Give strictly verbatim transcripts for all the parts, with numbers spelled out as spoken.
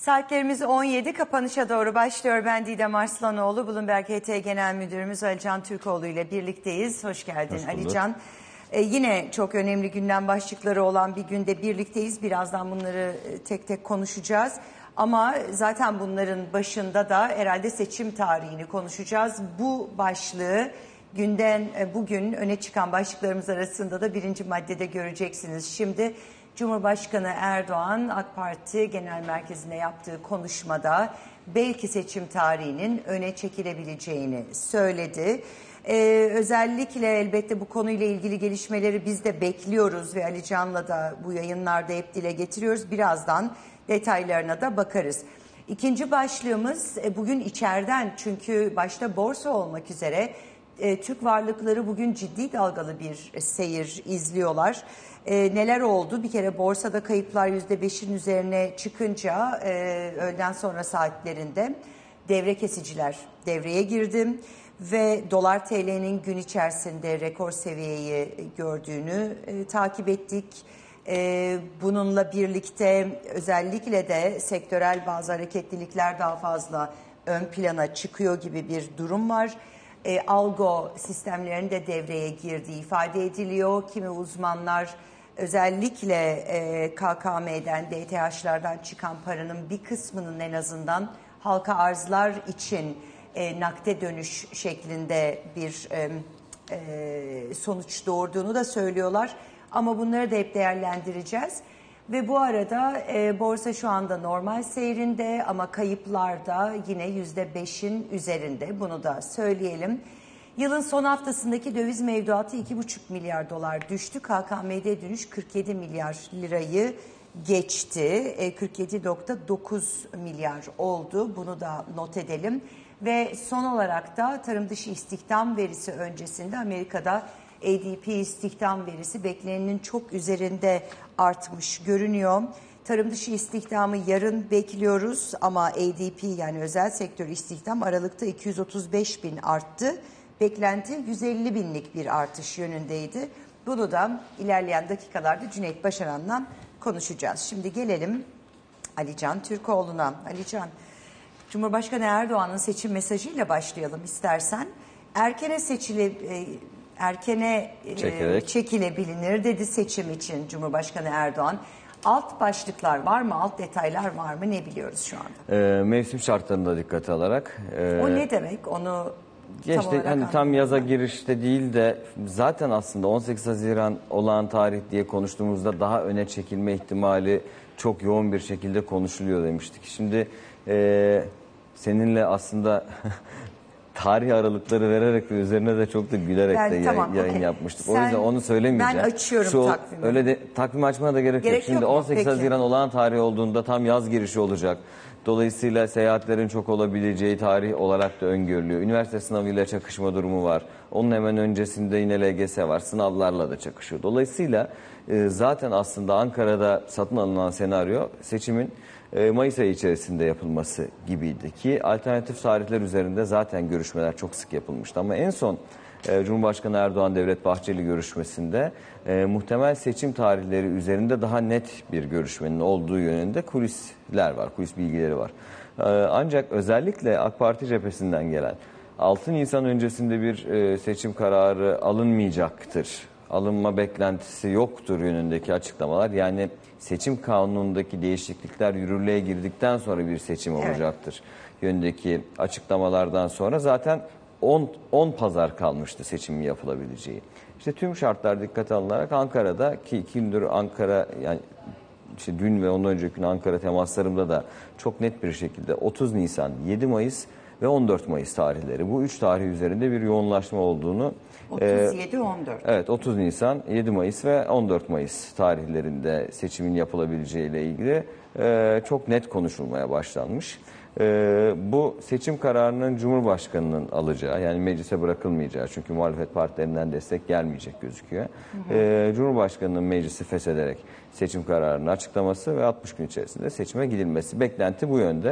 Saatlerimiz on yedi, kapanışa doğru başlıyor. Ben Didem Arslanoğlu, Bloomberg H T Genel Müdürümüz Alican Türkoğlu ile birlikteyiz. Hoş geldin Alican. Ee, yine çok önemli gündem başlıkları olan bir günde birlikteyiz. Birazdan bunları tek tek konuşacağız. Ama zaten bunların başında da herhalde seçim tarihini konuşacağız. Bu başlığı günden bugün öne çıkan başlıklarımız arasında da birinci maddede göreceksiniz. Şimdi Cumhurbaşkanı Erdoğan AK Parti Genel Merkezi'nde yaptığı konuşmada belki seçim tarihinin öne çekilebileceğini söyledi. Ee, özellikle elbette bu konuyla ilgili gelişmeleri biz de bekliyoruz ve Ali Can'la da bu yayınlarda hep dile getiriyoruz. Birazdan detaylarına da bakarız. İkinci başlığımız bugün içeriden, çünkü başta borsa olmak üzere e, Türk varlıkları bugün ciddi dalgalı bir seyir izliyorlar. E, neler oldu? Bir kere borsada kayıplar yüzde beşin üzerine çıkınca e, öğleden sonra saatlerinde devre kesiciler devreye girdi ve dolar T L'nin gün içerisinde rekor seviyeyi gördüğünü e, takip ettik. E, bununla birlikte özellikle de sektörel bazı hareketlilikler daha fazla ön plana çıkıyor gibi bir durum var. E, algo sistemlerinin de devreye girdiği ifade ediliyor. Kimi uzmanlar özellikle e, K K M'den, D T H'lardan çıkan paranın bir kısmının en azından halka arzlar için e, nakde dönüş şeklinde bir e, e, sonuç doğurduğunu da söylüyorlar. Ama bunları da hep değerlendireceğiz. Ve bu arada e, borsa şu anda normal seyrinde ama kayıplar da yine yüzde beşin üzerinde. Bunu da söyleyelim. Yılın son haftasındaki döviz mevduatı iki buçuk milyar dolar düştü. K K M'de dönüş kırk yedi milyar lirayı geçti. E, kırk yedi nokta dokuz milyar oldu. Bunu da not edelim. Ve son olarak da tarım dışı istihdam verisi öncesinde Amerika'da A D P istihdam verisi beklenenin çok üzerinde artmış görünüyor. Tarım dışı istihdamı yarın bekliyoruz ama A D P yani özel sektör istihdam Aralık'ta iki yüz otuz beş bin arttı. Beklenti yüz elli binlik bir artış yönündeydi. Bunu da ilerleyen dakikalarda Cüneyt Başaran'la konuşacağız. Şimdi gelelim Alican Türkoğlu'na. Alican, Cumhurbaşkanı Erdoğan'ın seçim mesajıyla başlayalım istersen. Erkene seçili erkene Çekerek. çekilebilir dedi seçim için Cumhurbaşkanı Erdoğan. Alt başlıklar var mı, alt detaylar var mı, ne biliyoruz şu anda? E, mevsim şartlarını da dikkate alarak. E, o ne demek? Onu ya işte hani tam yaza girişte değil de zaten aslında on sekiz Haziran olağan tarih diye konuştuğumuzda daha öne çekilme ihtimali çok yoğun bir şekilde konuşuluyor demiştik. Şimdi e, seninle aslında tarih aralıkları vererek ve üzerine de çok da gülerek yani, de tamam, yayın, yayın yapmıştık. Sen, o yüzden onu söylemeyeceğim. Ben açıyorum Şu, takvimi. Öyle de takvim açmana da gerek, gerek yok. Şimdi on sekiz Haziran olağan tarih olduğunda tam yaz girişi olacak. Dolayısıyla seyahatlerin çok olabileceği tarih olarak da öngörülüyor. Üniversite sınavıyla çakışma durumu var. Onun hemen öncesinde yine L G S var. Sınavlarla da çakışıyor. Dolayısıyla e, zaten aslında Ankara'da satın alınan senaryo seçimin e, Mayıs ayı içerisinde yapılması gibiydi ki alternatif tarihler üzerinde zaten görüşmeler çok sık yapılmıştı. Ama en son e, Cumhurbaşkanı Erdoğan Devlet Bahçeli görüşmesinde e, muhtemel seçim tarihleri üzerinde daha net bir görüşmenin olduğu yönünde kulisler var, kulis bilgileri var. E, ancak özellikle AK Parti cephesinden gelen altı Nisan öncesinde bir e, seçim kararı alınmayacaktır, alınma beklentisi yoktur yönündeki açıklamalar, yani seçim kanunundaki değişiklikler yürürlüğe girdikten sonra bir seçim olacaktır evet. yönündeki açıklamalardan sonra zaten on pazar kalmıştı seçimin yapılabileceği. İşte tüm şartlar dikkate alınarak Ankara'da, ki iki gündür Ankara, yani işte dün ve ondan önceki gün Ankara temaslarımda da çok net bir şekilde otuz Nisan, yedi Mayıs ve on dört Mayıs tarihleri, bu üç tarih üzerinde bir yoğunlaşma olduğunu. otuz yedi on dört. Evet, otuz Nisan, yedi Mayıs ve on dört Mayıs tarihlerinde seçimin yapılabileceği ile ilgili e, çok net konuşulmaya başlanmış. E, bu seçim kararının Cumhurbaşkanı'nın alacağı, yani meclise bırakılmayacağı, çünkü muhalefet partilerinden destek gelmeyecek gözüküyor. Hı hı. E, Cumhurbaşkanı'nın meclisi feshederek seçim kararını açıklaması ve altmış gün içerisinde seçime gidilmesi. Beklenti bu yönde.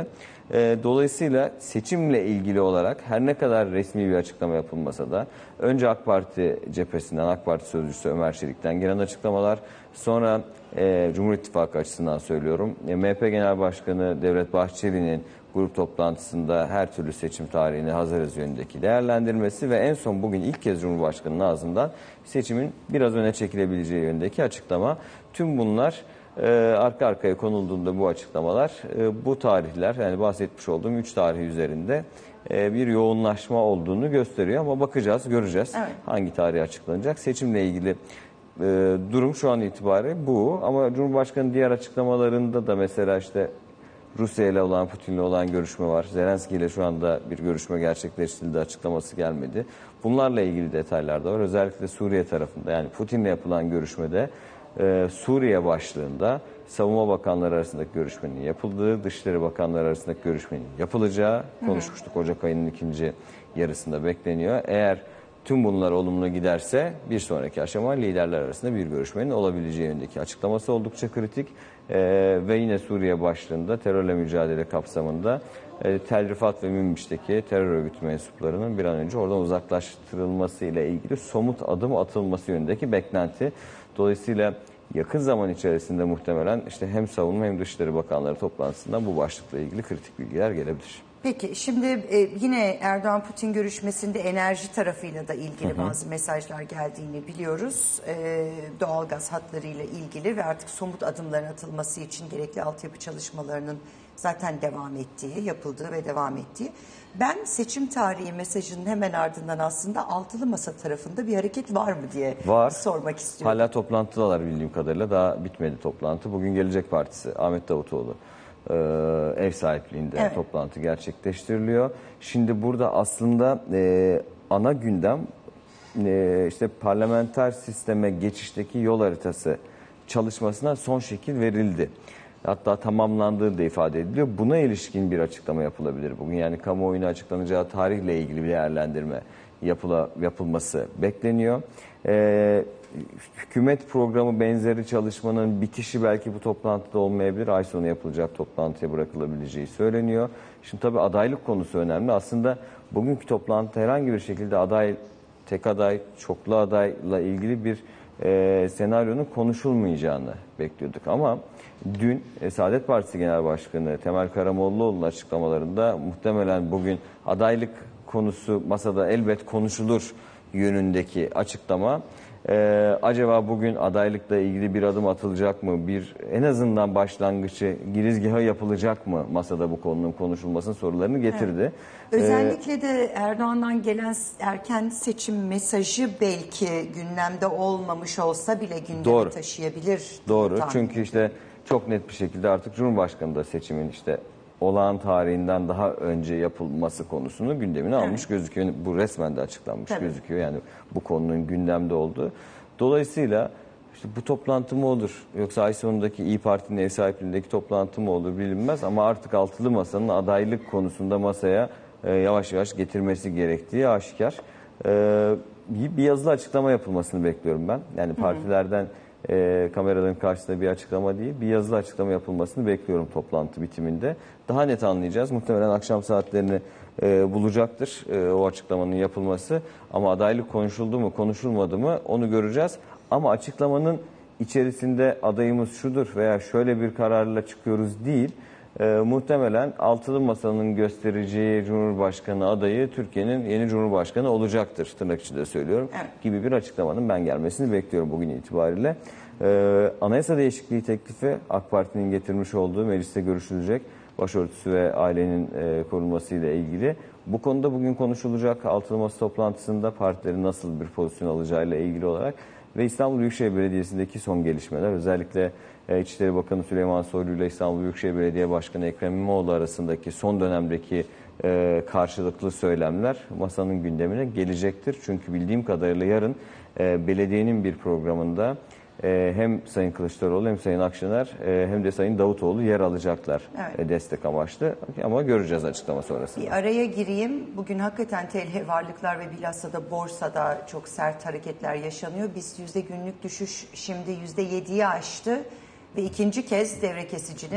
E, dolayısıyla seçimle ilgili olarak her ne kadar resmi bir açıklama yapılmasa da önce AK Parti cephesinden, AK Parti sözcüsü Ömer Çelik'ten gelen açıklamalar, sonra e, Cumhur İttifakı açısından söylüyorum, e, M H P Genel Başkanı Devlet Bahçeli'nin grup toplantısında her türlü seçim tarihine hazırız yönündeki değerlendirmesi ve en son bugün ilk kez Cumhurbaşkanı'nın ağzından seçimin biraz öne çekilebileceği yönündeki açıklama. Tüm bunlar e, arka arkaya konulduğunda bu açıklamalar e, bu tarihler, yani bahsetmiş olduğum üç tarih üzerinde e, bir yoğunlaşma olduğunu gösteriyor ama bakacağız, göreceğiz evet. hangi tarih açıklanacak. Seçimle ilgili e, durum şu an itibariyle bu ama Cumhurbaşkanı diğer açıklamalarında da mesela işte Rusya ile olan, Putin'le olan görüşme var. Zelenski ile şu anda bir görüşme gerçekleştirildi, açıklaması gelmedi. Bunlarla ilgili detaylar da var. Özellikle Suriye tarafında, yani Putin'le yapılan görüşmede e, Suriye başlığında Savunma Bakanları arasındaki görüşmenin yapıldığı, Dışişleri Bakanları arasındaki görüşmenin yapılacağı konuşmuştuk. Ocak ayının ikinci yarısında bekleniyor. Eğer tüm bunlar olumlu giderse bir sonraki aşama liderler arasında bir görüşmenin olabileceği yönündeki açıklaması oldukça kritik. Ee, ve yine Suriye başlığında terörle mücadele kapsamında e, Tel Rifat ve Münbiş'teki terör örgütü mensuplarının bir an önce oradan uzaklaştırılması ile ilgili somut adım atılması yönündeki beklenti. Dolayısıyla yakın zaman içerisinde muhtemelen işte hem savunma hem Dışişleri Bakanları toplantısından bu başlıkla ilgili kritik bilgiler gelebilir. Peki şimdi e, yine Erdoğan-Putin görüşmesinde enerji tarafıyla da ilgili hı hı. bazı mesajlar geldiğini biliyoruz. E, doğalgaz hatlarıyla ilgili ve artık somut adımların atılması için gerekli altyapı çalışmalarının zaten devam ettiği, yapıldığı ve devam ettiği. Ben seçim tarihi mesajının hemen ardından aslında altılı masa tarafında bir hareket var mı diye var. sormak istiyorum. Hala toplantıdalar bildiğim kadarıyla, daha bitmedi toplantı. Bugün Gelecek Partisi, Ahmet Davutoğlu ev sahipliğinde evet. toplantı gerçekleştiriliyor. Şimdi burada aslında e, ana gündem e, işte parlamenter sisteme geçişteki yol haritası çalışmasına son şekil verildi. Hatta tamamlandığı da ifade ediliyor. Buna ilişkin bir açıklama yapılabilir bugün. Yani kamuoyuna açıklanacağı tarihle ilgili bir değerlendirme yapıla, yapılması bekleniyor. Ee, hükümet programı benzeri çalışmanın bitişi belki bu toplantıda olmayabilir. Ay sonu yapılacak toplantıya bırakılabileceği söyleniyor. Şimdi tabii adaylık konusu önemli. Aslında bugünkü toplantıda herhangi bir şekilde aday, tek aday, çoklu adayla ilgili bir e, senaryonun konuşulmayacağını bekliyorduk. Ama dün e, Saadet Partisi Genel Başkanı Temel Karamollaoğlu'nun açıklamalarında muhtemelen bugün adaylık konusu masada elbet konuşulur yönündeki açıklama. Ee, acaba bugün adaylıkla ilgili bir adım atılacak mı? Bir en azından başlangıcı, girizgahı yapılacak mı? Masada bu konunun konuşulmasının sorularını getirdi. Evet. Özellikle ee, de Erdoğan'dan gelen erken seçim mesajı belki gündemde olmamış olsa bile gündeme doğru. taşıyabilir. Doğru. Çünkü işte çok net bir şekilde artık Cumhurbaşkanı da seçimin işte olağan tarihinden daha önce yapılması konusunu gündemine almış evet. gözüküyor. Bu resmen de açıklanmış Tabii. gözüküyor. Yani bu konunun gündemde olduğu. Dolayısıyla işte bu toplantı mı olur yoksa ay sonundaki İYİ Parti'nin ev sahipliğindeki toplantı mı olur bilinmez ama artık altılı masanın adaylık konusunda masaya e, yavaş yavaş getirmesi gerektiği aşikar. E, bir yazılı açıklama yapılmasını bekliyorum ben. Yani partilerden hı hı. E, kameraların karşısında bir açıklama değil, bir yazılı açıklama yapılmasını bekliyorum toplantı bitiminde. Daha net anlayacağız. Muhtemelen akşam saatlerini e, bulacaktır e, o açıklamanın yapılması. Ama adaylık konuşuldu mu, konuşulmadı mı onu göreceğiz. Ama açıklamanın içerisinde adayımız şudur veya şöyle bir kararla çıkıyoruz değil. E, muhtemelen altılı masanın göstereceği Cumhurbaşkanı adayı Türkiye'nin yeni Cumhurbaşkanı olacaktır, tırnak içinde söylüyorum, evet. gibi bir açıklamanın ben gelmesini bekliyorum bugün itibariyle. E, anayasa değişikliği teklifi AK Parti'nin getirmiş olduğu mecliste görüşülecek başörtüsü ve ailenin e, korunması ile ilgili. Bu konuda bugün konuşulacak altılı masa toplantısında partilerin nasıl bir pozisyon alacağıyla ilgili olarak ve İstanbul Büyükşehir Belediyesi'ndeki son gelişmeler, özellikle İçişleri Bakanı Süleyman Soylu ile İstanbul Büyükşehir Belediye Başkanı Ekrem İmamoğlu arasındaki son dönemdeki e, karşılıklı söylemler masanın gündemine gelecektir. Çünkü bildiğim kadarıyla yarın e, belediyenin bir programında e, hem Sayın Kılıçdaroğlu hem Sayın Akşener e, hem de Sayın Davutoğlu yer alacaklar evet. e, destek amaçlı. Ama göreceğiz açıklama sonrasında. Bir araya gireyim. Bugün hakikaten T L varlıklar ve bilhassa da borsada çok sert hareketler yaşanıyor. BIST yüzde günlük düşüş şimdi yüzde yediyi aştı. Ve ikinci kez devre kesicinin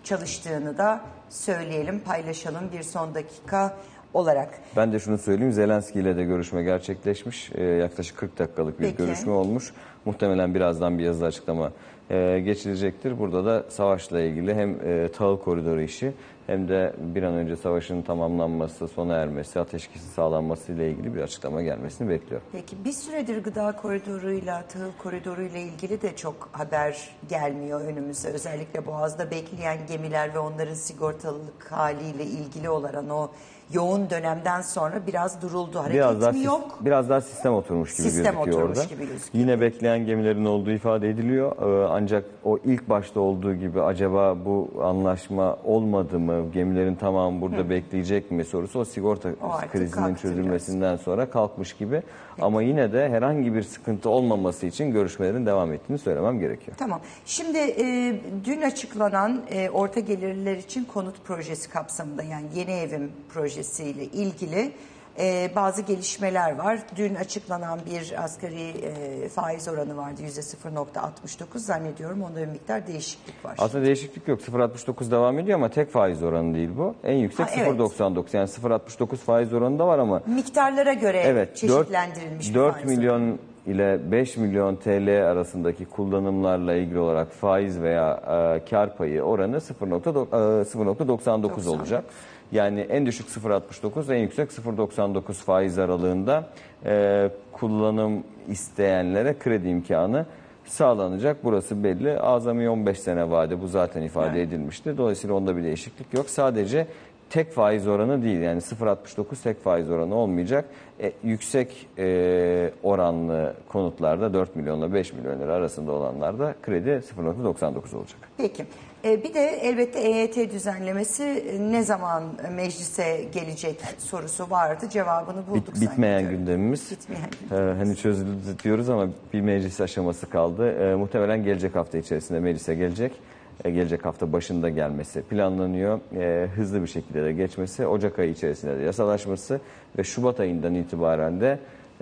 çalıştığını da söyleyelim, paylaşalım bir son dakika olarak. Ben de şunu söyleyeyim, Zelenski ile de görüşme gerçekleşmiş. Ee, yaklaşık kırk dakikalık bir Peki. görüşme olmuş. Muhtemelen birazdan bir yazılı açıklama e, geçilecektir. Burada da savaşla ilgili hem e, tahıl koridoru işi hem de bir an önce savaşın tamamlanması, sona ermesi, ateşkesin sağlanması ile ilgili bir açıklama gelmesini bekliyorum. Peki bir süredir gıda koridoruyla, tahıl koridoruyla ilgili de çok haber gelmiyor önümüze. Özellikle Boğaz'da bekleyen gemiler ve onların sigortalılık haliyle ilgili olan o yoğun dönemden sonra biraz duruldu. Hareket biraz daha mi yok? Biraz daha sistem oturmuş gibi sistem gözüküyor oturmuş orada. Gibi gözüküyor. Yine bekleyen gemilerin olduğu ifade ediliyor. Ee, ancak o ilk başta olduğu gibi acaba bu anlaşma olmadı mı? Gemilerin tamamı burada Hı. bekleyecek mi sorusu o sigorta o krizinin çözülmesinden biraz. sonra kalkmış gibi. Peki. Ama yine de herhangi bir sıkıntı olmaması için görüşmelerin devam ettiğini söylemem gerekiyor. Tamam. Şimdi e, dün açıklanan e, orta gelirliler için konut projesi kapsamında, yani yeni evim projesiyle ilgili e, bazı gelişmeler var. Dün açıklanan bir asgari e, faiz oranı vardı, yüzde sıfır nokta altmış dokuz zannediyorum. Onda bir miktar değişiklik var. Aslında değişiklik yok. sıfır nokta altmış dokuz devam ediyor ama tek faiz oranı değil bu. En yüksek sıfır nokta doksan dokuz. Evet. Yani sıfır nokta altmış dokuz faiz oranı da var ama miktarlara göre evet, çeşitlendirilmiş dört, dört milyon oranı. ile beş milyon T L arasındaki kullanımlarla ilgili olarak faiz veya e, kar payı oranı sıfır nokta doksan dokuz olacak. Yani en düşük sıfır nokta altmış dokuz, en yüksek sıfır nokta doksan dokuz faiz aralığında e, kullanım isteyenlere kredi imkanı sağlanacak. Burası belli. Azami on beş sene vade, bu zaten ifade evet. edilmişti. Dolayısıyla onda bir değişiklik yok. Sadece tek faiz oranı değil, yani sıfır nokta altmış dokuz tek faiz oranı olmayacak. E, yüksek e, oranlı konutlarda dört milyonla beş milyon lira arasında olanlarda kredi sıfır nokta doksan dokuz olacak. Peki. E, bir de elbette E Y T düzenlemesi ne zaman meclise gelecek sorusu vardı. Cevabını bulduk. Bit, bitmeyen gündemimiz. Bitmeyen gündemimiz. Ee, hani çözüldü diyoruz ama bir meclis aşaması kaldı. Ee, muhtemelen gelecek hafta içerisinde meclise gelecek. Ee, gelecek hafta başında gelmesi planlanıyor. Ee, hızlı bir şekilde de geçmesi, Ocak ayı içerisinde de yasalaşması ve Şubat ayından itibaren de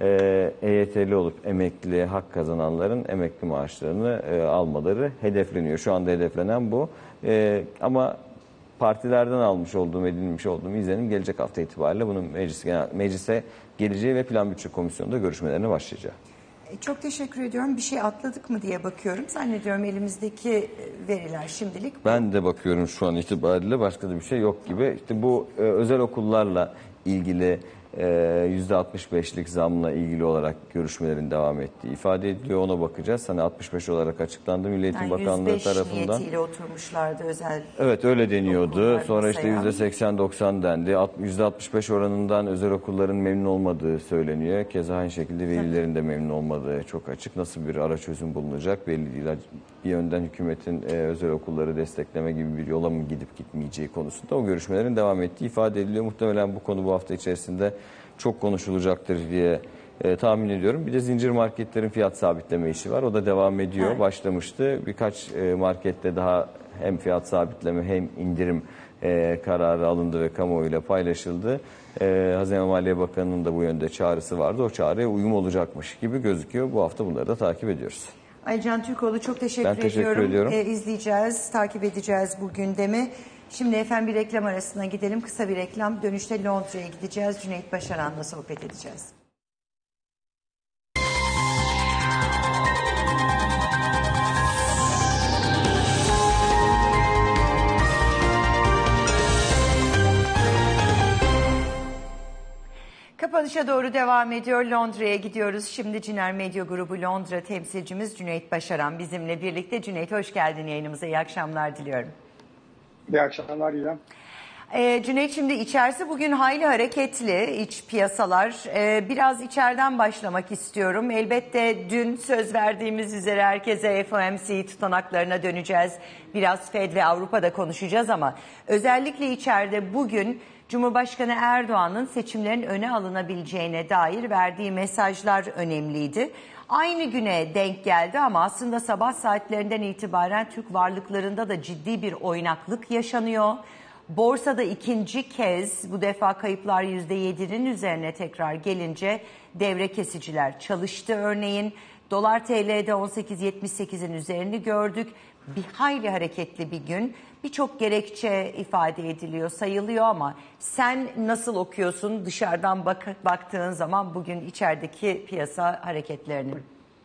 E Y T'li olup emekli hak kazananların emekli maaşlarını e, almaları hedefleniyor. Şu anda hedeflenen bu. E, ama partilerden almış olduğum, edinmiş olduğum izlenim gelecek hafta itibariyle bunun meclis, meclise geleceği ve Plan Bütçe Komisyonu'nda görüşmelerine başlayacağı. Çok teşekkür ediyorum. Bir şey atladık mı diye bakıyorum. Zannediyorum elimizdeki veriler şimdilik bu. Ben de bakıyorum şu an itibariyle, başka da bir şey yok gibi. İşte bu e, özel okullarla ilgili yüzde altmış beşlik zamla ilgili olarak görüşmelerin devam ettiği ifade ediliyor. Ona bakacağız. Hani altmış beş olarak açıklandı Milli Eğitim yani Bakanlığı tarafından. yüz beş niyetiyle oturmuşlardı özel. Evet, öyle deniyordu. Sonra işte yüzde seksen doksan dendi. yüzde altmış beş oranından özel okulların memnun olmadığı söyleniyor. Keza aynı şekilde velilerin de memnun olmadığı çok açık. Nasıl bir ara çözüm bulunacak belli değil. Bir yönden hükümetin özel okulları destekleme gibi bir yola mı gidip gitmeyeceği konusunda o görüşmelerin devam ettiği ifade ediliyor. Muhtemelen bu konu bu hafta içerisinde çok konuşulacaktır diye e, tahmin ediyorum. Bir de zincir marketlerin fiyat sabitleme işi var. O da devam ediyor. Evet. Başlamıştı. Birkaç e, markette daha hem fiyat sabitleme hem indirim e, kararı alındı ve kamuoyuyla paylaşıldı. E, Hazine ve Maliye Bakanı'nın da bu yönde çağrısı vardı. O çağrıya uyum olacakmış gibi gözüküyor. Bu hafta bunları da takip ediyoruz. Aycan Türkoğlu, çok teşekkür, ben teşekkür ediyorum. ediyorum. E, izleyeceğiz, takip edeceğiz bu gündemi. Şimdi efendim bir reklam arasına gidelim. Kısa bir reklam. Dönüşte Londra'ya gideceğiz. Cüneyt Başaran'la sohbet edeceğiz. Kapanışa doğru devam ediyor. Londra'ya gidiyoruz. Şimdi Ciner Medya Grubu Londra temsilcimiz Cüneyt Başaran bizimle birlikte. Cüneyt, hoş geldin yayınımıza. İyi akşamlar diliyorum. İyi akşamlar İrem. Ee, Cüneyt, şimdi içerisi bugün hayli hareketli, iç piyasalar. Ee, biraz içeriden başlamak istiyorum. Elbette dün söz verdiğimiz üzere herkese F O M C tutanaklarına döneceğiz. Biraz Fed ve Avrupa'da konuşacağız ama özellikle içeride bugün Cumhurbaşkanı Erdoğan'ın seçimlerin öne alınabileceğine dair verdiği mesajlar önemliydi. Aynı güne denk geldi ama aslında sabah saatlerinden itibaren Türk varlıklarında da ciddi bir oynaklık yaşanıyor. Borsada ikinci kez bu defa kayıplar yüzde yedinin üzerine tekrar gelince devre kesiciler çalıştı örneğin. Dolar T L'de on sekiz yetmiş sekizin üzerini gördük. bir hayli hareketli bir gün. Birçok gerekçe ifade ediliyor, sayılıyor ama sen nasıl okuyorsun dışarıdan bak baktığın zaman bugün içerideki piyasa hareketlerini?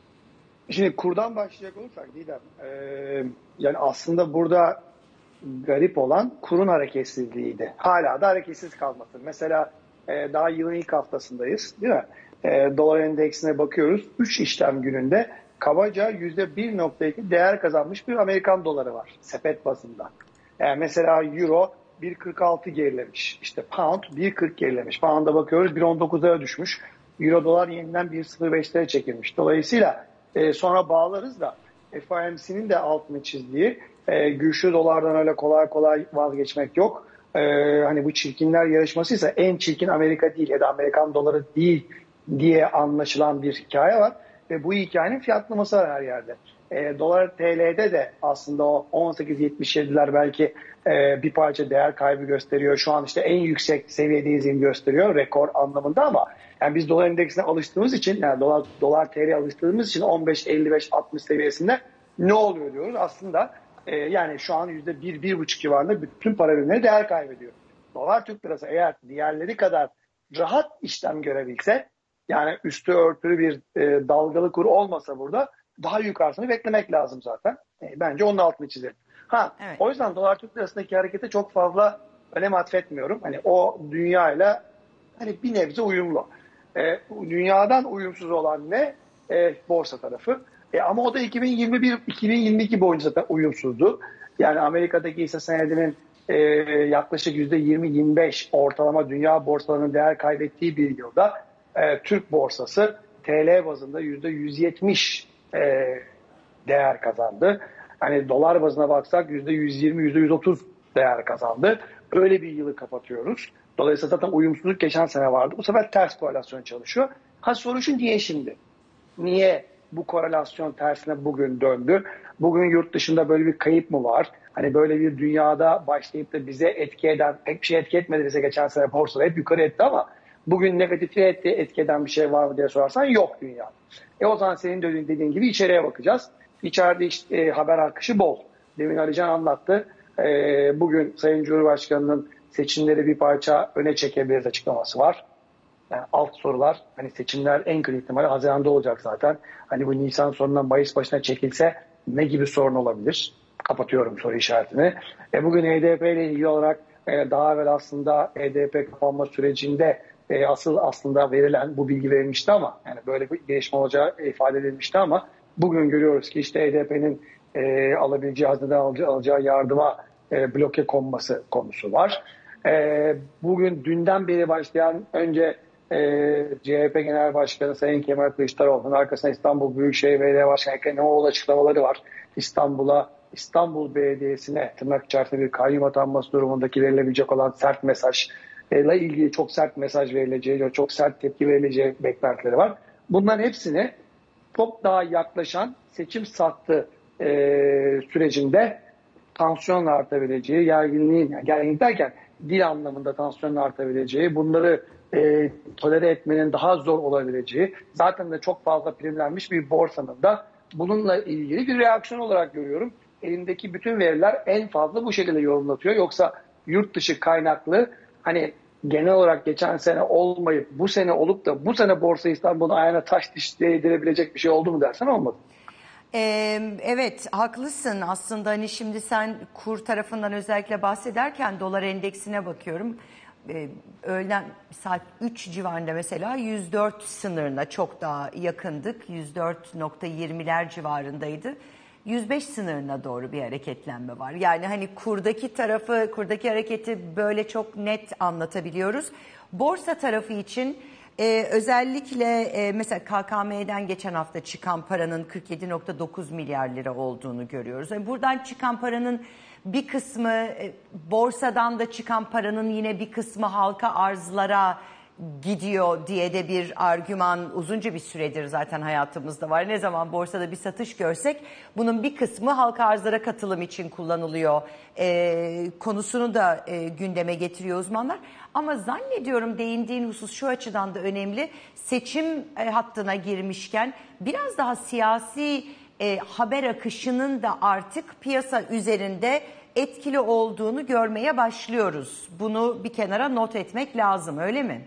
Şimdi kurdan başlayacak olursak Didem, e, yani aslında burada garip olan kurun hareketsizliğiydi. Hala da hareketsiz kalması. Mesela e, daha yılın ilk haftasındayız, değil mi? E, dolar endeksine bakıyoruz. üç işlem gününde kabaca yüzde bir nokta iki değer kazanmış bir Amerikan doları var sepet bazında. Yani mesela euro bir kırk altı gerilemiş. İşte pound bir kırk gerilemiş. Pound'a bakıyoruz bir on dokuzlara düşmüş. Euro dolar yeniden bir sıfır beşlere çekilmiş. Dolayısıyla e, sonra bağlarız da F O M C'nin de altını çizdiği e, güçlü dolardan öyle kolay kolay vazgeçmek yok. E, hani bu çirkinler yarışmasıysa en çirkin Amerika değil ya da Amerikan doları değil diye anlaşılan bir hikaye var. Ve bu hikayenin fiyatlaması var her yerde. E, dolar T L'de de aslında o on sekiz yetmiş yediler belki e, bir parça değer kaybı gösteriyor. Şu an işte en yüksek seviyedeyiz gösteriyor rekor anlamında ama yani biz dolar endeksine alıştığımız için yani dolar, dolar T L'ye alıştığımız için on beş elli beş altmış seviyesinde ne oluyor diyoruz aslında e, yani şu an yüzde bir bir buçuk civarında bütün para birimleri değer kaybediyor. Dolar Türk lirası eğer diğerleri kadar rahat işlem görebilse yani üstü örtülü bir e, dalgalı kur olmasa burada daha yukarısını beklemek lazım zaten. E, bence onun altını çizelim. Ha, evet. O yüzden dolar Türk lirasındaki harekete çok fazla önem atfetmiyorum. Hani o dünyayla hani bir nebze uyumlu. E, dünyadan uyumsuz olan ne? E, borsa tarafı. E, ama o da iki bin yirmi bir iki bin yirmi iki boyunca zaten uyumsuzdu. Yani Amerika'daki hisse senedinin e, yaklaşık yüzde yirmi yirmi beş ortalama dünya borsalarının değer kaybettiği bir yılda e, Türk borsası T L bazında yüzde yüz yetmiş e, değer kazandı. Hani dolar bazına baksak yüzde yüz yirmi yüzde yüz otuz değer kazandı. Öyle bir yılı kapatıyoruz. Dolayısıyla zaten uyumsuzluk geçen sene vardı. Bu sefer ters korelasyon çalışıyor. Ha soru şu, niye şimdi? Niye bu korelasyon tersine bugün döndü? Bugün yurt dışında böyle bir kayıp mı var? Hani böyle bir dünyada başlayıp da bize etki eden, pek bir şey etki etmedi bize geçen sene borsada hep yukarı etti ama bugün negatifi etki, etki eden bir şey var mı diye sorarsan yok dünya. E o zaman senin dediğin, dediğin gibi içeriye bakacağız. İçeride işte, e, haber akışı bol. Demin Alican anlattı. E, bugün Sayın Cumhurbaşkanı'nın seçimleri bir parça öne çekebiliriz açıklaması var. Yani alt sorular, hani seçimler en kötü ihtimalle Haziran'da olacak zaten. Hani bu Nisan sonundan Mayıs başına çekilse ne gibi sorun olabilir? Kapatıyorum soru işaretini. E bugün H D P ile ilgili olarak e, daha evvel aslında H D P kapanma sürecinde e, asıl aslında verilen bu bilgi verilmişti ama yani böyle bir gelişme olacağı ifade edilmişti ama bugün görüyoruz ki işte H D P'nin e, alabileceği, hazineden alacağı, alacağı yardıma e, bloke konması konusu var. E, bugün dünden beri başlayan önce e, C H P Genel Başkanı Sayın Kemal Kılıçdaroğlu'nun arkasında İstanbul Büyükşehir Belediye Başkanı Ekrem İmamoğlu açıklamaları var. İstanbul'a, İstanbul Belediyesi'ne tırnak içerisinde bir kayyum atanması durumundaki verilebilecek olan sert mesaj ile ilgili çok sert mesaj verileceği, çok sert tepki verileceği beklentileri var. Bunların hepsini çok daha yaklaşan seçim sattı e, sürecinde tansiyonun artabileceği, gerginliğin, yani gerginlik derken dil anlamında tansiyonun artabileceği, bunları e, tolere etmenin daha zor olabileceği, zaten de çok fazla primlenmiş bir borsanın da bununla ilgili bir reaksiyon olarak görüyorum. Elindeki bütün veriler en fazla bu şekilde yorumlatıyor. Yoksa yurt dışı kaynaklı hani genel olarak geçen sene olmayıp bu sene olup da bu sene Borsa İstanbul'un ayağına taş değdirebilecek bir şey oldu mu dersen olmadı. Ee, evet haklısın aslında hani şimdi sen kur tarafından özellikle bahsederken dolar endeksine bakıyorum. Ee, öğlen saat üç civarında mesela yüz dört sınırına çok daha yakındık. yüz dört nokta yirmiler civarındaydı. yüz beş sınırına doğru bir hareketlenme var. Yani hani kurdaki tarafı, kurdaki hareketi böyle çok net anlatabiliyoruz. Borsa tarafı için Ee, özellikle e, mesela K K M'den geçen hafta çıkan paranın kırk yedi nokta dokuz milyar lira olduğunu görüyoruz. Yani buradan çıkan paranın bir kısmı e, borsadan da çıkan paranın yine bir kısmı halka arzlara gidiyor diye de bir argüman uzunca bir süredir zaten hayatımızda var. Ne zaman borsada bir satış görsek bunun bir kısmı halka arzlara katılım için kullanılıyor e, konusunu da e, gündeme getiriyor uzmanlar. Ama zannediyorum değindiğin husus şu açıdan da önemli. Seçim e, hattına girmişken biraz daha siyasi e, haber akışının da artık piyasa üzerinde etkili olduğunu görmeye başlıyoruz. Bunu bir kenara not etmek lazım, öyle mi?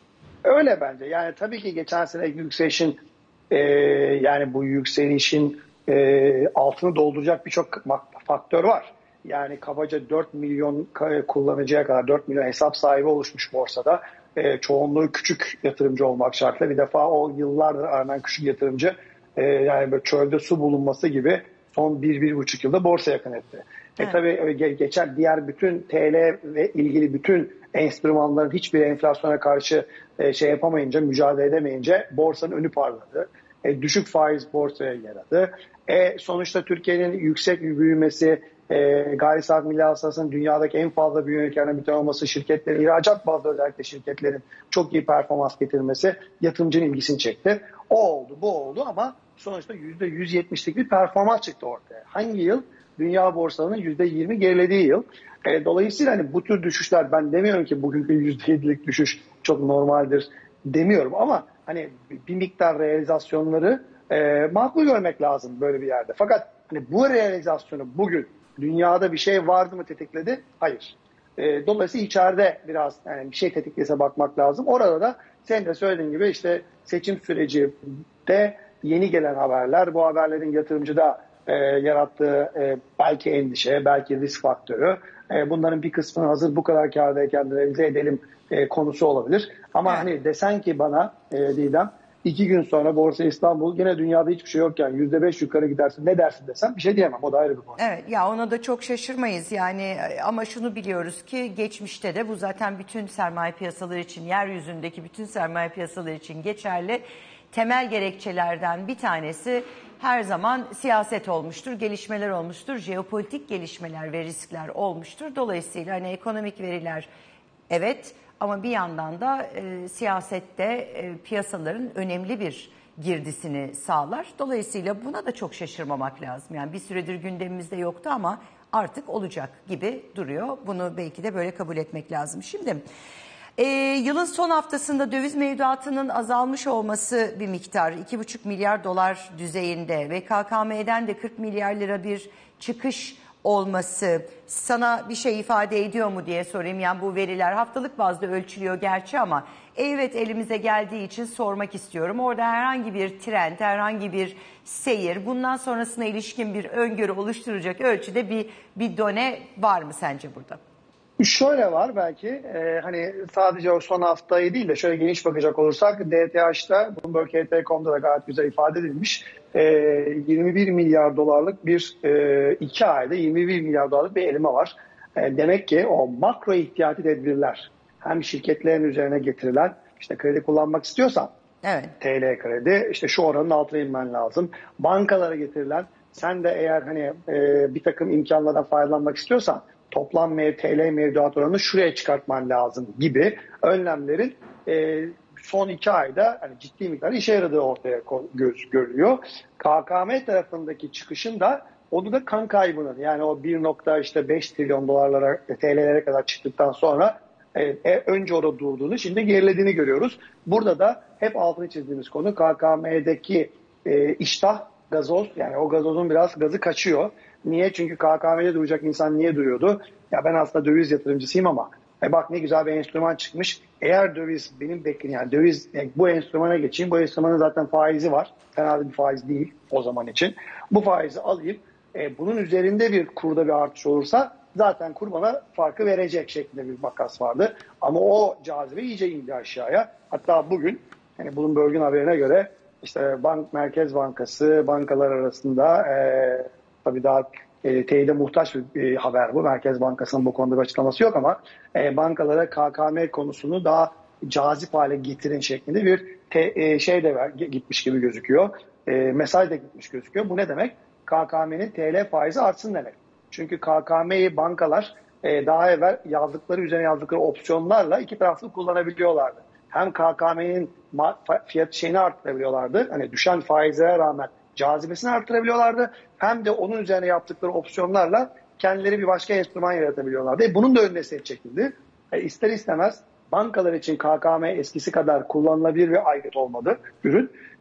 Öyle bence. Yani tabii ki geçen sene yükselişin e, yani bu yükselişin e, altını dolduracak birçok faktör var. Yani kabaca dört milyon kullanıcıya kadar dört milyon hesap sahibi oluşmuş borsada. E, çoğunluğu küçük yatırımcı olmak şartıyla. Bir defa o yıllardır aranan küçük yatırımcı e, yani böyle çölde su bulunması gibi son bir, bir buçuk yılda borsa yakın etti. Evet. E tabii geçen diğer bütün T L ve ilgili bütün enstrümanların hiçbir enflasyona karşı e, şey yapamayınca, mücadele edemeyince borsanın önü parladı. E, düşük faiz borsaya yaradı. E, sonuçta Türkiye'nin yüksek büyümesi, e, gayri safi milli hasılasının dünyadaki en fazla büyüyen ülkelerden bir tane olması, şirketlerin, ihracat bazlı özellikle şirketlerin çok iyi performans getirmesi yatırımcının ilgisini çekti. O oldu, bu oldu ama sonuçta yüzde yüz yetmişlik bir performans çıktı ortaya. Hangi yıl? Dünya borsalarının yüzde yirmi gerilediği yıl. E, dolayısıyla hani bu tür düşüşler, ben demiyorum ki bugünkü yüzde yedilik düşüş çok normaldir demiyorum ama hani bir miktar realizasyonları e, makul görmek lazım böyle bir yerde. Fakat hani bu realizasyonu bugün dünyada bir şey vardı mı tetikledi? Hayır. E, dolayısıyla içeride biraz yani bir şey tetiklese bakmak lazım. Orada da senin de söylediğin gibi işte seçim süreci de yeni gelen haberler, bu haberlerin yatırımcıda e, yarattığı e, belki endişe, belki risk faktörü, e, bunların bir kısmını hazır bu kadar kârdayken realize edelim e, konusu olabilir. Ama evet. Hani desen ki bana e, Didem, iki gün sonra Borsa İstanbul yine dünyada hiçbir şey yokken yüzde beş yukarı gidersin ne dersin desem bir şey diyemem. O da ayrı bir konu. Evet ya, ona da çok şaşırmayız yani, ama şunu biliyoruz ki geçmişte de bu zaten bütün sermaye piyasaları için, yeryüzündeki bütün sermaye piyasaları için geçerli. Temel gerekçelerden bir tanesi her zaman siyaset olmuştur, gelişmeler olmuştur, jeopolitik gelişmeler ve riskler olmuştur. Dolayısıyla hani ekonomik veriler evet, ama bir yandan da e, siyasette e, piyasaların önemli bir girdisini sağlar. Dolayısıyla buna da çok şaşırmamak lazım. Yani bir süredir gündemimizde yoktu ama artık olacak gibi duruyor. Bunu belki de böyle kabul etmek lazım. Şimdi e, yılın son haftasında döviz mevduatının azalmış olması bir miktar iki buçuk milyar dolar düzeyinde ve K K M'den de kırk milyar lira bir çıkış olması sana bir şey ifade ediyor mu diye sorayım. Yani bu veriler haftalık bazda ölçülüyor gerçi ama evet elimize geldiği için sormak istiyorum. Orada herhangi bir trend, herhangi bir seyir, bundan sonrasına ilişkin bir öngörü oluşturacak ölçüde bir bir done var mı sence burada? Şöyle var belki e, hani sadece o son haftayı değil de şöyle geniş bakacak olursak D T H'da Bloomberg H T nokta com'da da gayet güzel ifade edilmiş. E, yirmi bir milyar dolarlık bir e, iki ayda yirmi bir milyar dolarlık bir erime var. E, demek ki o makro ihtiyati tedbirler hem şirketlerin üzerine getirilen işte kredi kullanmak istiyorsan evet. T L kredi işte şu oranın altına inmen lazım. Bankalara getirilen sen de eğer hani e, bir takım imkanlardan faydalanmak istiyorsan toplam T L mevduat oranını şuraya çıkartman lazım gibi önlemlerin e, son iki ayda hani ciddi miktarda işe yaradığı ortaya göz görülüyor. K K M tarafındaki çıkışın da onu da kan kaybının yani o bir nokta beş trilyon dolarlara T L'lere kadar çıktıktan sonra e, e, önce orada durduğunu şimdi gerilediğini görüyoruz. Burada da hep altını çizdiğimiz konu K K M'deki e, iştah gazoz yani o gazozun biraz gazı kaçıyor. Niye? Çünkü K K M'de duracak insan niye duruyordu? Ya ben aslında döviz yatırımcısıyım ama e bak ne güzel bir enstrüman çıkmış. Eğer döviz benim bekleyin yani döviz yani bu enstrümana geçeyim. Bu enstrümanın zaten faizi var. Fena bir faiz değil o zaman için. Bu faizi alayım. E, bunun üzerinde bir kurda bir artış olursa zaten kur bana farkı verecek şeklinde bir makas vardı. Ama o cazibe iyice indi aşağıya. Hatta bugün yani Bloomberg'un haberine göre işte Bank Merkez Bankası bankalar arasında e, tabii daha e, teyide muhtaç bir e, haber bu. Merkez Bankası'nın bu konuda bir açıklaması yok ama e, bankalara K K M konusunu daha cazip hale getirin şeklinde bir te, e, şey de ver, gitmiş gibi gözüküyor. E, mesaj da gitmiş gözüküyor. Bu ne demek? K K M'nin T L faizi artsın demek. Çünkü K K M'yi bankalar e, daha evvel yazdıkları üzerine yazdıkları opsiyonlarla iki taraflı kullanabiliyorlardı. Hem K K M'nin fiyat şeyini arttırabiliyorlardı. Hani düşen faizlere rağmen cazibesini arttırabiliyorlardı. Hem de onun üzerine yaptıkları opsiyonlarla kendileri bir başka enstrüman yaratabiliyorlardı. E bunun da önüne set çekildi. E ister istemez bankalar için K K M eskisi kadar kullanılabilir ve aygıt olmadı ürün.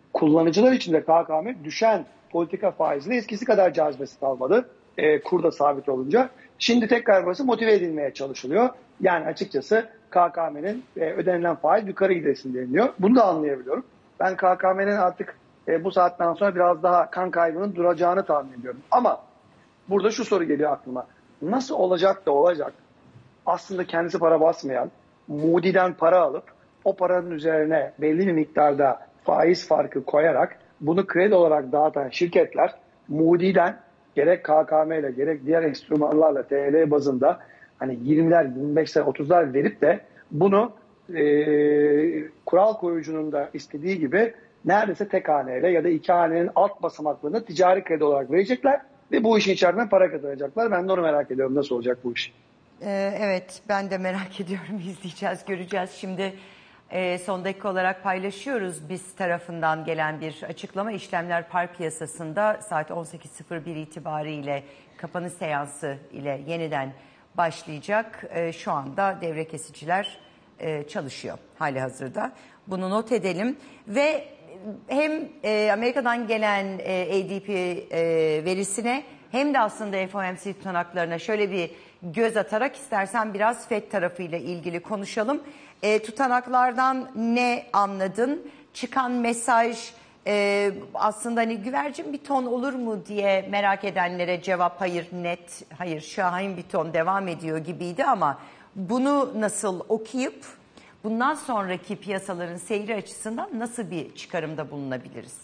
kullanıcılar için de K K M düşen politika faizine eskisi kadar cazibesi kalmadı. E, kur da sabit olunca. Şimdi tekrar burası motive edilmeye çalışılıyor. Yani açıkçası K K M'nin e, ödenilen faiz yukarı gidesin deniliyor. Bunu da anlayabiliyorum. Ben K K M'nin artık e, bu saatten sonra biraz daha kan kaybının duracağını tahmin ediyorum. Ama burada şu soru geliyor aklıma. Nasıl olacak da olacak? Aslında kendisi para basmayan, Moody'den para alıp o paranın üzerine belli bir miktarda faiz farkı koyarak bunu kredi olarak dağıtan şirketler Moody'den gerek K K M ile gerek diğer enstrümanlarla T L bazında hani yirmiler, yirmi beşler, otuzlar verip de bunu e, kural koyucunun da istediği gibi neredeyse tek haneyle ya da iki hanenin alt basamaklarını ticari kredi olarak verecekler ve bu işin içerisinden para kazanacaklar. Ben de onu merak ediyorum, nasıl olacak bu iş? Ee, evet, ben de merak ediyorum. İzleyeceğiz, göreceğiz. Şimdi e, son dakika olarak paylaşıyoruz. Biz tarafından gelen bir açıklama. İşlemler par piyasasında saat on sekiz sıfır bir itibariyle kapanış seansı ile yeniden başlayacak. E, şu anda devre kesiciler e, çalışıyor hali hazırda. Bunu not edelim. Ve hem e, Amerika'dan gelen e, A D P e, verisine hem de aslında F O M C tutanaklarına şöyle bir göz atarak istersen biraz F E D tarafıyla ilgili konuşalım. E, tutanaklardan ne anladın? Çıkan mesaj e, aslında hani güvercin bir ton olur mu diye merak edenlere cevap hayır, net, hayır, şahin bir ton devam ediyor gibiydi ama bunu nasıl okuyup bundan sonraki piyasaların seyri açısından nasıl bir çıkarımda bulunabiliriz?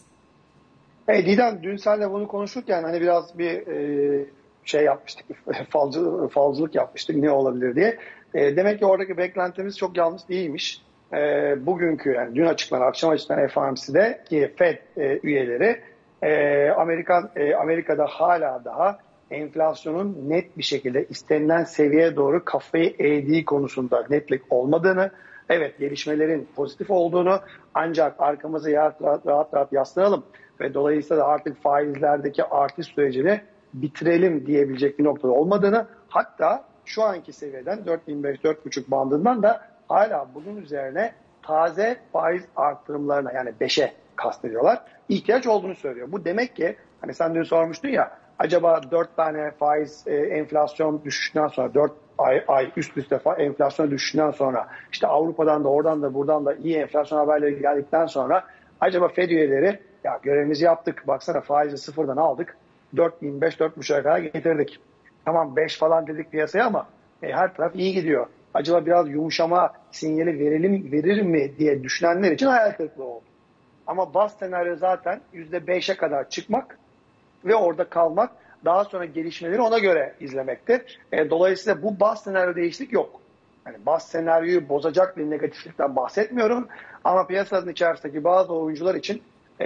Hey Didem, dün senle bunu konuşurken hani biraz bir e, şey yapmıştık, falcı, falcılık yapmıştık ne olabilir diye. E, demek ki oradaki beklentimiz çok yanlış değilmiş. E, bugünkü yani dün açıklanan, akşam açıklanan F O M C'de ki F E D e, üyeleri e, Amerikan e, Amerika'da hala daha enflasyonun net bir şekilde istenilen seviyeye doğru kafayı eğdiği konusunda netlik olmadığını, evet gelişmelerin pozitif olduğunu, ancak arkamıza rahat rahat, rahat, rahat yaslanalım ve dolayısıyla da artık faizlerdeki artış sürecini bitirelim diyebilecek bir noktada olmadığını, hatta şu anki seviyeden dört bin beş dört buçuk bandından da hala bunun üzerine taze faiz artırımlarına yani beşe kastediyorlar, ihtiyaç olduğunu söylüyor. Bu demek ki hani sen dün sormuştun ya, acaba dört tane faiz e, enflasyon düşüşünden sonra dört ay, ay üst üste enflasyon düşüşünden sonra işte Avrupa'dan da oradan da buradan da iyi enflasyon haberleri geldikten sonra acaba F E D üyeleri ya görevimizi yaptık, baksana faizi sıfırdan aldık, dört bin beş dört buçuğa kadar getirdik. Tamam beş falan dedik piyasaya ama e, her taraf iyi gidiyor. Acaba biraz yumuşama sinyali verelim, verir mi diye düşünenler için hayal kırıklığı oldu. Ama baz senaryo zaten yüzde beşe kadar çıkmak ve orada kalmak, daha sonra gelişmeleri ona göre izlemektir. E, dolayısıyla bu baz senaryo değişiklik yok. Yani baz senaryoyu bozacak bir negatiflikten bahsetmiyorum. Ama piyasanın içerisindeki bazı oyuncular için e,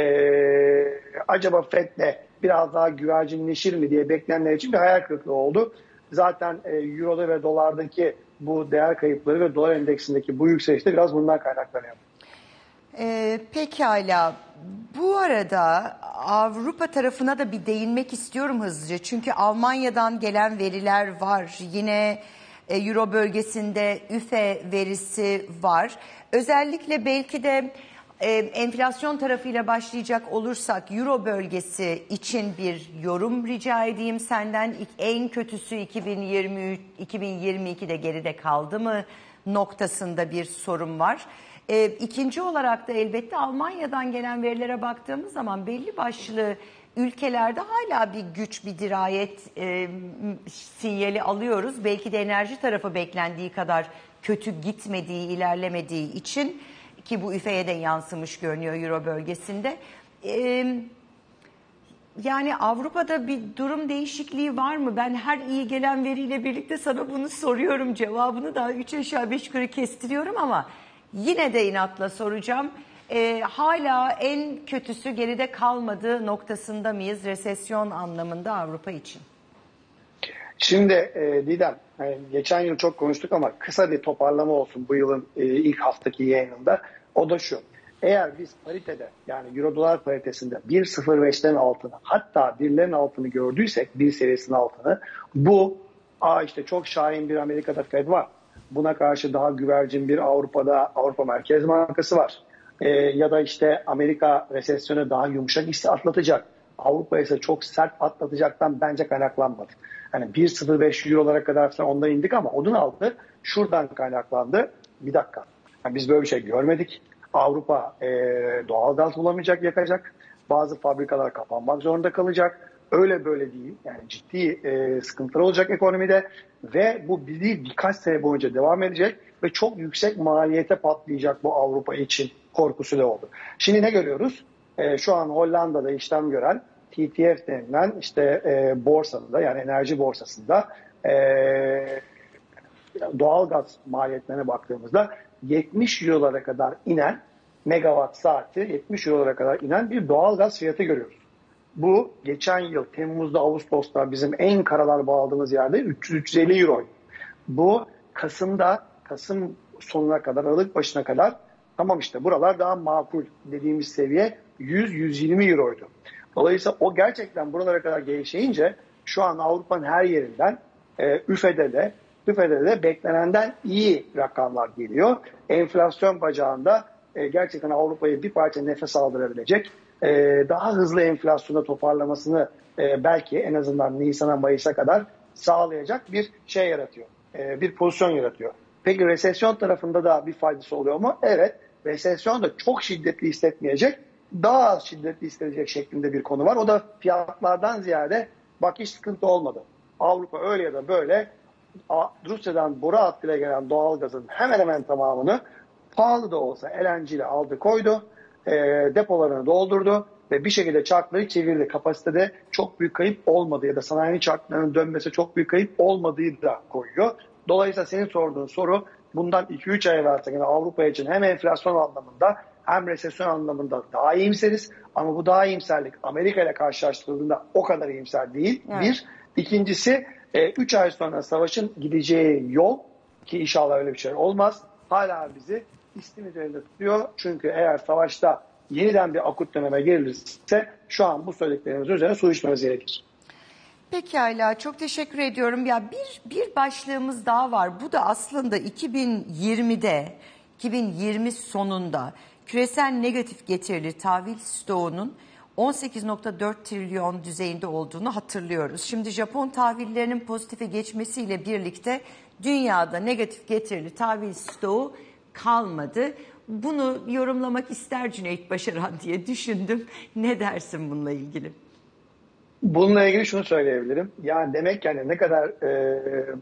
acaba F E D'le biraz daha güvercinleşir mi diye beklenenler için bir hayal kırıklığı oldu. Zaten e, Euro'da ve dolardaki bu değer kayıpları ve dolar endeksindeki bu yükselişte biraz bundan kaynaklanıyor. Ee, pekala. Bu arada Avrupa tarafına da bir değinmek istiyorum hızlıca. Çünkü Almanya'dan gelen veriler var. Yine e, Euro bölgesinde Ü F E verisi var. Özellikle belki de e, enflasyon tarafıyla başlayacak olursak Euro bölgesi için bir yorum rica edeyim senden. En kötüsü iki bin yirmi üç iki bin yirmi ikide geride kaldı mı noktasında bir sorum var. E, ikinci olarak da elbette Almanya'dan gelen verilere baktığımız zaman belli başlı ülkelerde hala bir güç, bir dirayet e, sinyali alıyoruz. Belki de enerji tarafı beklendiği kadar kötü gitmediği, ilerlemediği için ki bu Ü F E'ye de yansımış görünüyor Euro bölgesinde. E, yani Avrupa'da bir durum değişikliği var mı? Ben her iyi gelen veriyle birlikte sana bunu soruyorum. Cevabını da üç aşağı beş yukarı kestiriyorum ama yine de inatla soracağım. E, hala en kötüsü geride kalmadığı noktasında mıyız resesyon anlamında Avrupa için? Şimdi e, Didem, yani geçen yıl çok konuştuk ama kısa bir toparlama olsun bu yılın e, ilk haftaki yayınında. O da şu: eğer biz paritede yani Euro dolar paritesinde bir nokta sıfır beşlerin altını, hatta birlerin altını gördüysek, bir seviyesinin altını, bu aa işte çok şahin bir Amerika'da F E D var. Buna karşı daha güvercin bir Avrupa'da Avrupa Merkez Bankası var. e, ya da işte Amerika resesyonu daha yumuşak ise atlatacak. Avrupa ise çok sert atlatacaktan bence kaynaklanmadı. Hani bir nokta sıfır beş eurolara kadar falan ondan indik ama onun altı şuradan kaynaklandı. Bir dakika. Yani biz böyle bir şey görmedik. Avrupa e, doğalgaz bulamayacak, yakacak. Bazı fabrikalar kapanmak zorunda kalacak. Öyle böyle değil. Yani ciddi e, sıkıntılar olacak ekonomide ve bu bir, birkaç sene boyunca devam edecek ve çok yüksek maliyete patlayacak bu Avrupa için korkusu da oldu. Şimdi ne görüyoruz? E, şu an Hollanda'da işlem gören T T F denilen işte e, borsasında, yani enerji borsasında e, doğalgaz maliyetlerine baktığımızda yetmiş eurolara kadar inen, megawatt saati yetmiş eurolara kadar inen bir doğalgaz fiyatı görüyoruz. Bu geçen yıl Temmuz'da, Ağustos'ta bizim en karalar bağladığımız yerde üç yüz üç yüz elli euro. Bu Kasım'da, Kasım sonuna kadar, Aralık başına kadar tamam işte buralar daha makul dediğimiz seviye yüz yüz yirmi euroydu. Dolayısıyla o gerçekten buralara kadar gevşeyince şu an Avrupa'nın her yerinden e, üfede de üfede de beklenenden iyi rakamlar geliyor. Enflasyon bacağında e, gerçekten Avrupa'yı bir parça nefes aldırabilecek, e, daha hızlı enflasyona toparlamasını e, belki en azından Nisan'a Mayıs'a kadar sağlayacak bir şey yaratıyor. E, bir pozisyon yaratıyor. Peki resesyon tarafında da bir faydası oluyor mu? Evet. Resesyon da çok şiddetli hissetmeyecek, daha az şiddetli hissedecek şeklinde bir konu var. O da fiyatlardan ziyade bak hiç sıkıntı olmadı. Avrupa öyle ya da böyle Rusya'dan boru hattıyla gelen doğalgazın hemen hemen tamamını pahalı da olsa L N G ile aldı koydu, e, depolarını doldurdu ve bir şekilde çarkları çevirdi. Kapasitede çok büyük kayıp olmadı ya da sanayi çarklarının dönmesi çok büyük kayıp olmadığı da koyuyor. Dolayısıyla senin sorduğun soru bundan iki üç ay evvel yani Avrupa için hem enflasyon anlamında hem resesyon anlamında daha iyimseriz. Ama bu daha iyimserlik Amerika ile karşılaştırıldığında o kadar iyimser değil. Evet. Bir. İkincisi üç ay sonra savaşın gideceği yol, ki inşallah öyle bir şey olmaz, hala bizi istim üzerinde tutuyor. Çünkü eğer savaşta yeniden bir akut döneme girilirse şu an bu söylediklerimizin üzerine su içmemiz gerekir. Pekala, çok teşekkür ediyorum. Ya bir bir başlığımız daha var. Bu da aslında iki bin yirmide, iki bin yirmi sonunda küresel negatif getirili tahvil stoğunun on sekiz nokta dört trilyon düzeyinde olduğunu hatırlıyoruz. Şimdi Japon tahvillerinin pozitife geçmesiyle birlikte dünyada negatif getirili tahvil stoğu kalmadı. Bunu yorumlamak ister Cüneyt Başaran diye düşündüm. Ne dersin bununla ilgili? Bununla ilgili şunu söyleyebilirim. Yani demek yani ne kadar e,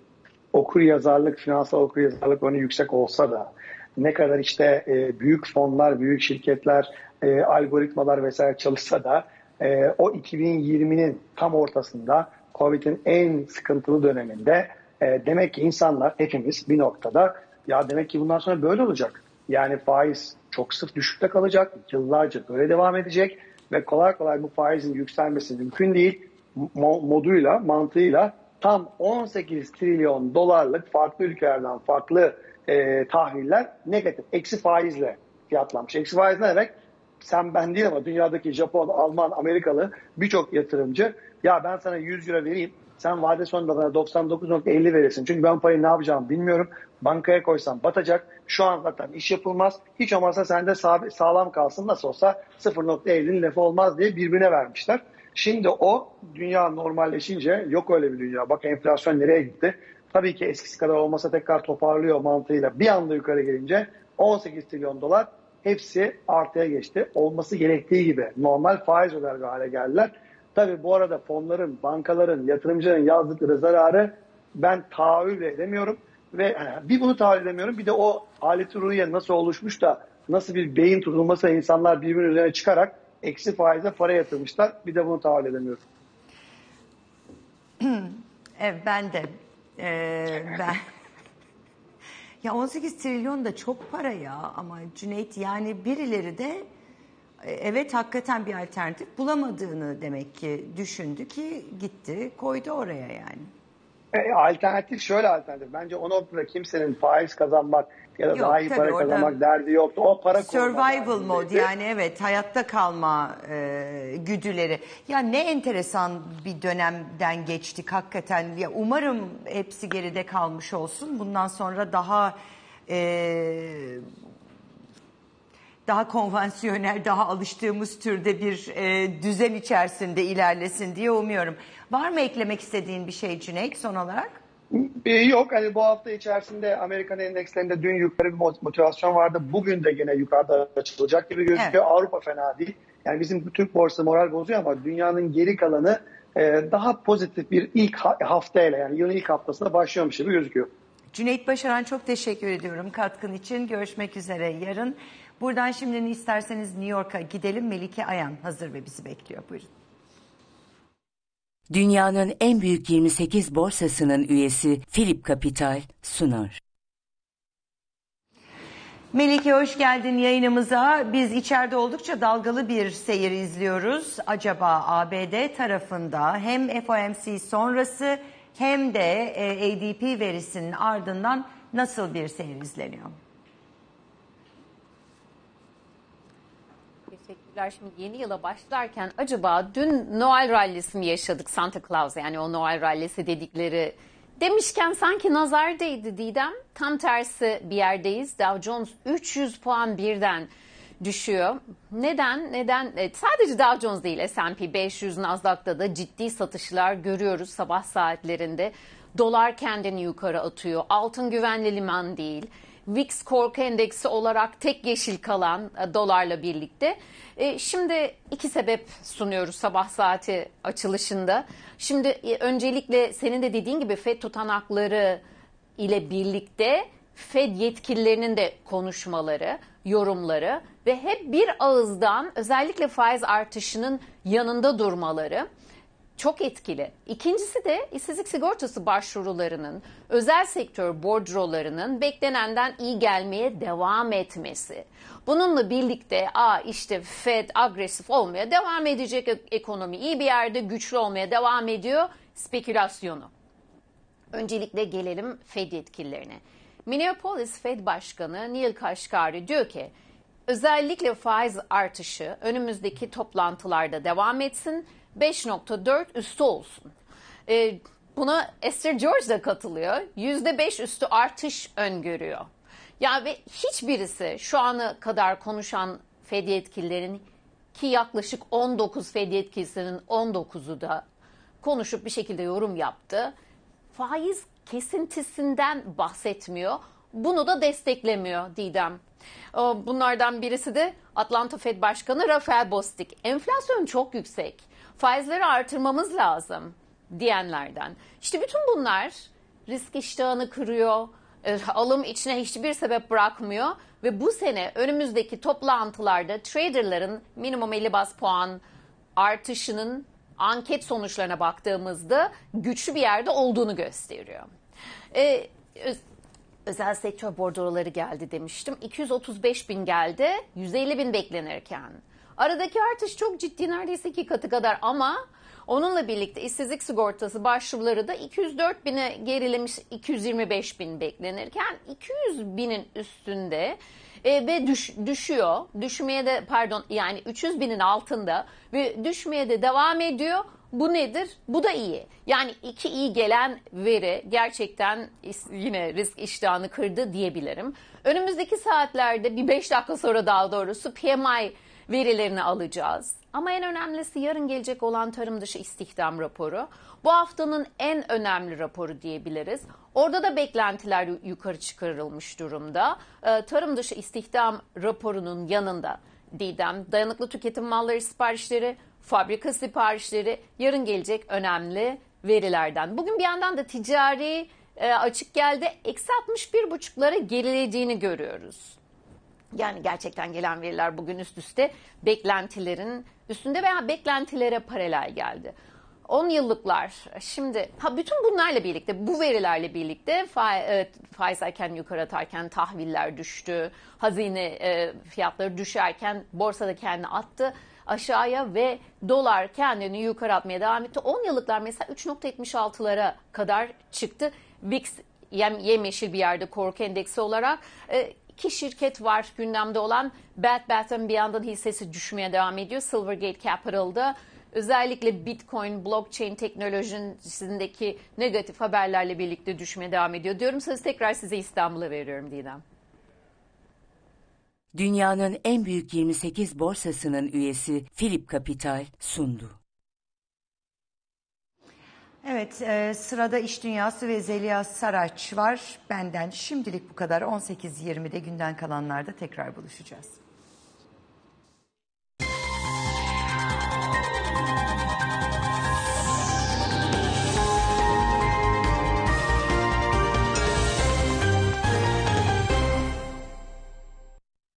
okur yazarlık, finansal okur yazarlık oranı yüksek olsa da, ne kadar işte e, büyük fonlar, büyük şirketler, e, algoritmalar vesaire çalışsa da e, o iki bin yirminin tam ortasında, Covid'in en sıkıntılı döneminde e, demek ki insanlar, hepimiz bir noktada ya demek ki bundan sonra böyle olacak. Yani faiz çok sık düşükte kalacak, yıllarca böyle devam edecek ve kolay kolay bu faizin yükselmesi mümkün değil. Moduyla, mantığıyla tam on sekiz trilyon dolarlık farklı ülkelerden farklı e, tahviller negatif, eksi faizle fiyatlanmış. Eksi faiz ne demek? Sen ben değil ama dünyadaki Japon, Alman, Amerikalı birçok yatırımcı ya ben sana yüz euro vereyim, sen vade sonunda bana doksan dokuz nokta elli verirsin. Çünkü ben parayı ne yapacağımı bilmiyorum. Bankaya koysam batacak. Şu an zaten iş yapılmaz. Hiç olmazsa sende sağlam kalsın. Nasıl olsa sıfır nokta ellinin lafı olmaz diye birbirine vermişler. Şimdi o dünya normalleşince yok öyle bir dünya. Bak enflasyon nereye gitti? Tabii ki eskisi kadar olmasa tekrar toparlıyor mantığıyla. Bir anda yukarı gelince on sekiz trilyon dolar hepsi artıya geçti. Olması gerektiği gibi normal faiz öder hale geldiler. Tabii bu arada fonların, bankaların, yatırımcıların yazdıkları zararı ben tahayyül edemiyorum. Ve bir bunu tahayyül edemiyorum, bir de o alet-i ruhiye nasıl oluşmuş da nasıl bir beyin tutulması insanlar birbirinin üzerine çıkarak eksi faize para yatırmışlar. Bir de bunu tahayyül edemiyorum. Evet, ben de. Ee, ben... ya on sekiz trilyon da çok para ya ama Cüneyt, yani birileri de evet hakikaten bir alternatif bulamadığını demek ki düşündü ki gitti koydu oraya yani. E, alternatif şöyle alternatif. Bence o noktada kimsenin faiz kazanmak ya da Yok, daha iyi para kazanmak derdi yoktu. O para survival mode, yani evet, hayatta kalma e, güdüleri. Ya ne enteresan bir dönemden geçtik hakikaten. Ya umarım hepsi geride kalmış olsun. Bundan sonra daha e, daha konvansiyonel, daha alıştığımız türde bir e, düzen içerisinde ilerlesin diye umuyorum. Var mı eklemek istediğin bir şey Cüneyt son olarak? Yok, hani bu hafta içerisinde Amerikan endekslerinde dün yukarı bir motivasyon vardı. Bugün de yine yukarıda açılacak gibi gözüküyor. Evet. Avrupa fena değil. Yani bizim Türk borsası moral bozuyor ama dünyanın geri kalanı e, daha pozitif bir ilk haftayla, yani yılın ilk haftasında başlıyormuş gibi gözüküyor. Cüneyt Başaran, çok teşekkür ediyorum katkın için. Görüşmek üzere yarın. Buradan şimdi isterseniz New York'a gidelim. Melike Ayan hazır ve bizi bekliyor. Buyurun. Dünyanın en büyük yirmi sekiz borsasının üyesi Philip Capital sunar. Melike, hoş geldin yayınımıza. Biz içeride oldukça dalgalı bir seyir izliyoruz. Acaba A B D tarafında hem F O M C sonrası hem de A D P verisinin ardından nasıl bir seyir izleniyor? Teşekkürler. Şimdi yeni yıla başlarken acaba dün Noel rallisi mi yaşadık? Santa Claus, yani o Noel rallisi dedikleri demişken sanki nazar değdi Didem. Tam tersi bir yerdeyiz. Dow Jones üç yüz puan birden düşüyor. Neden? Neden? Evet, sadece Dow Jones değil, S and P beş yüz, Nasdaq'ta da ciddi satışlar görüyoruz sabah saatlerinde. Dolar kendini yukarı atıyor. Altın güvenli liman değil. V I X korku endeksi olarak tek yeşil kalan e, dolarla birlikte. E, şimdi iki sebep sunuyoruz sabah saati açılışında. Şimdi e, öncelikle senin de dediğin gibi Fed tutanakları ile birlikte Fed yetkililerinin de konuşmaları, yorumları ve hep bir ağızdan özellikle faiz artışının yanında durmaları çok etkili. İkincisi de işsizlik sigortası başvurularının, özel sektör bordrolarının beklenenden iyi gelmeye devam etmesi. Bununla birlikte aa işte Fed agresif olmaya devam edecek, ekonomi iyi bir yerde, güçlü olmaya devam ediyor spekülasyonu. Öncelikle gelelim Fed yetkililerine. Minneapolis Fed Başkanı Neil Kashkari diyor ki, özellikle faiz artışı önümüzdeki toplantılarda devam etsin, beş nokta dört üstü olsun. Ee, buna Esther George da katılıyor. yüzde beş üstü artış öngörüyor. Ya ve hiçbirisi şu ana kadar konuşan Fed yetkililerin, ki yaklaşık on dokuz Fed yetkilisinin on dokuzu da konuşup bir şekilde yorum yaptı, faiz kesintisinden bahsetmiyor. Bunu da desteklemiyor Didem. Bunlardan birisi de Atlanta Fed Başkanı Rafael Bostic. Enflasyon çok yüksek, faizleri artırmamız lazım diyenlerden. İşte bütün bunlar risk iştahını kırıyor, alım içine hiçbir sebep bırakmıyor ve bu sene önümüzdeki toplantılarda traderların minimum elli baz puan artışının anket sonuçlarına baktığımızda güçlü bir yerde olduğunu gösteriyor. Ee, öz, özel sektör bordroları geldi demiştim. iki yüz otuz beş bin geldi, yüz elli bin beklenirken. Aradaki artış çok ciddi, neredeyse iki katı kadar, ama onunla birlikte işsizlik sigortası başvuruları da iki yüz dört bine gerilemiş, iki yüz yirmi beş bin beklenirken iki yüz binin üstünde e, ve düş, düşüyor. Düşmeye de pardon yani üç yüz binin altında ve düşmeye de devam ediyor. Bu nedir? Bu da iyi. Yani iki iyi gelen veri gerçekten yine risk iştahını kırdı diyebilirim. Önümüzdeki saatlerde bir beş dakika sonra daha doğrusu P M I verilerini alacağız. Ama en önemlisi yarın gelecek olan tarım dışı istihdam raporu. Bu haftanın en önemli raporu diyebiliriz. Orada da beklentiler yukarı çıkarılmış durumda. Ee, tarım dışı istihdam raporunun yanında Didem, dayanıklı tüketim malları siparişleri, fabrika siparişleri yarın gelecek önemli verilerden. Bugün bir yandan da ticari e, açık geldi, eksi altmış bir buçuklara gerilediğini görüyoruz. Yani gerçekten gelen veriler bugün üst üste beklentilerin üstünde veya beklentilere paralel geldi. on yıllıklar şimdi, ha bütün bunlarla birlikte, bu verilerle birlikte faiz, faiz erken yukarı atarken tahviller düştü. Hazine e, fiyatları düşerken borsada kendini attı aşağıya ve dolar kendini yukarı atmaya devam etti. on yıllıklar mesela üç nokta yetmiş altılara kadar çıktı. V I X yem, yemyeşil bir yerde korku endeksi olarak. E, İki şirket var gündemde olan. Bed Bath and Beyond'ın hissesi düşmeye devam ediyor. Silvergate Capital'da özellikle Bitcoin, blockchain teknolojisindeki negatif haberlerle birlikte düşmeye devam ediyor diyorum. Sözü tekrar size İstanbul'a veriyorum Didem. Dünyanın en büyük yirmi sekiz borsasının üyesi Philip Capital sundu. Evet, e, sırada İş Dünyası ve Zeliha Saraç var. Benden şimdilik bu kadar. on sekiz yirmide günden kalanlarda tekrar buluşacağız.